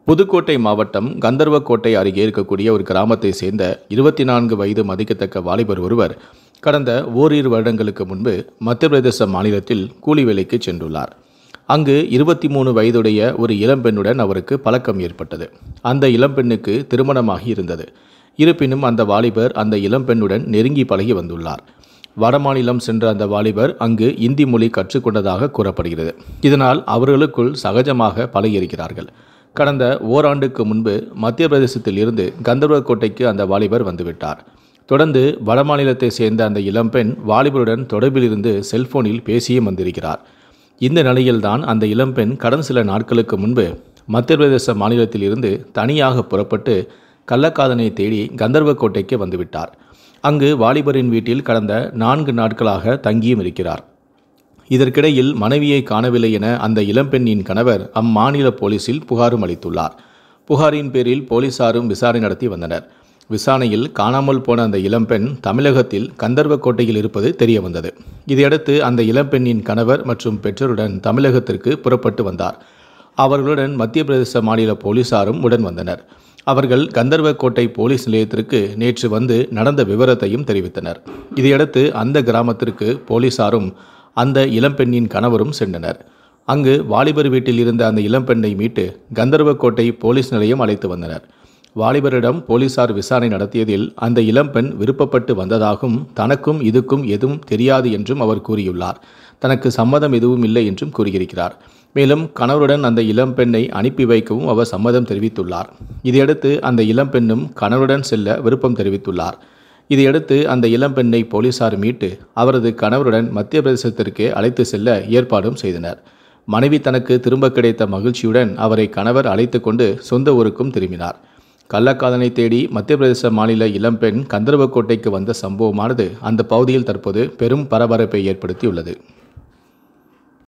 புதுக்கோட்டை மாவட்டம் கந்தர்வக்கோட்டை அருகே இருக்கக்கூடிய ஒரு கிராமத்தை சேர்ந்த 24 வயது மதிக்கத்தக்க வாலிபர் ஒருவர் கடந்த ஓரிரு வருடங்களுக்கு முன்பு மத்திய பிரதேச மாநிலத்தில் கூலி வேலைக்கு சென்றுள்ளார். அங்கு 23 வயதுடைய ஒரு இளம்பெண்ணுடன் அவருக்கு பழக்கம் ஏற்பட்டது. அந்த இளம்பெண்ணுக்கு திருமணமாகி இருந்தது. இருப்பினும் அந்த வாலிபர் அந்த இளம்பெண்ணுடன் நெருங்கி பழகி வந்துள்ளார். வடமாநிலம் சென்ற அந்த வாலிபர் அங்கு இந்தி மொழி கற்றுக்கொண்டதாக கூறப்படுகிறது. இதனால் அவர்களுக்குள் சகஜமாக பழகியிருக்கிறார்கள். கடந்த ஓராண்டுக்கு முன்பு மத்திய பிரதேசத்தில் இருந்து கந்தர்வக்கோட்டைக்கு அந்த வாலிபர் வந்துவிட்டார். தொடர்ந்து வடமாநிலத்தை சேர்ந்த அந்த இளம்பெண் வாலிபருடன் தொடர்பில் இருந்து செல்போனில் பேசியும் வந்திருக்கிறார். இந்த நிலையில்தான் அந்த இளம்பெண் கடந்த சில நாட்களுக்கு முன்பு மத்திய பிரதேச மாநிலத்தில் இருந்து தனியாக புறப்பட்டு கள்ளக்காதனை தேடி கந்தர்வக்கோட்டைக்கு வந்துவிட்டார். அங்கு வாலிபரின் வீட்டில் கடந்த 4 நாட்களாக தங்கியும் இருக்கிறார். இதற்கிடையில் மனைவியை காணவில்லை என அந்த இளம்பெண்ணின் கணவர் அம்மாநில போலீசில் புகாரும் அளித்துள்ளார். புகாரின் பேரில் போலீசாரும் விசாரணை நடத்தி வந்தனர். விசாரணையில் காணாமல் போன அந்த இளம்பெண் தமிழகத்தில் கந்தர்வக்கோட்டையில் இருப்பது தெரிய வந்தது. இதையடுத்து அந்த இளம்பெண்ணின் கணவர் மற்றும் பெற்றோருடன் தமிழகத்திற்கு புறப்பட்டு வந்தார். அவர்களுடன் மத்திய பிரதேச மாநில போலீசாரும் உடன் வந்தனர். அவர்கள் கந்தர்வக்கோட்டை போலீஸ் நிலையத்திற்கு நேற்று வந்து நடந்த விவரத்தையும் தெரிவித்தனர். இதையடுத்து அந்த கிராமத்திற்கு போலீசாரும் அந்த இளம்பெண்ணின் கணவரும் சென்றனர். அங்கு வாலிபர் வீட்டில் இருந்த அந்த இளம்பெண்ணை மீட்டு கந்தர்வக்கோட்டை போலீஸ் நிலையம் அழைத்து வந்தனர். வாலிபரிடம் போலீசார் விசாரணை நடத்தியதில் அந்த இளம்பெண் விருப்பப்பட்டு வந்ததாகவும் தனக்கும் இதுக்கும் எதுவும் தெரியாது என்றும் அவர் கூறியுள்ளார். தனக்கு சம்மதம் எதுவும் இல்லை என்றும் கூறியிருக்கிறார். மேலும் கணவருடன் அந்த இளம்பெண்ணை அனுப்பி வைக்கவும் அவர் சம்மதம் தெரிவித்துள்ளார். இதையடுத்து அந்த இளம்பெண்ணும் கணவருடன் செல்ல விருப்பம் தெரிவித்துள்ளார். இதையடுத்து அந்த இளம்பெண்ணை போலீசார் மீட்டு அவரது கணவருடன் மத்திய பிரதேசத்திற்கு அழைத்து செல்ல ஏற்பாடும் செய்தனர். மனைவி தனக்கு திரும்ப கிடைத்த மகிழ்ச்சியுடன் அவரை கணவர் அழைத்து கொண்டு சொந்த ஊருக்கும் திரும்பினார். கள்ளக்காதனை தேடி மத்திய பிரதேச மாநில இளம்பெண் கந்தர்வக்கோட்டைக்கு வந்த சம்பவமானது அந்த பகுதியில் தற்போது பெரும் பரபரப்பை ஏற்படுத்தியுள்ளது.